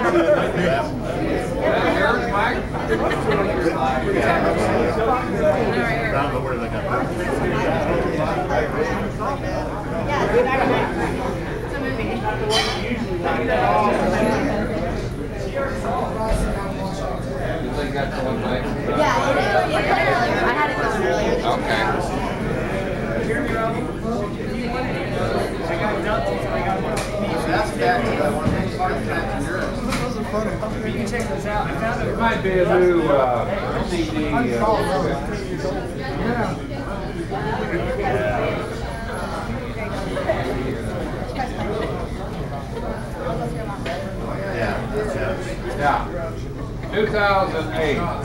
I had it going earlier. Okay. You can check this out. I found It might be a new CD. Yeah. 2008.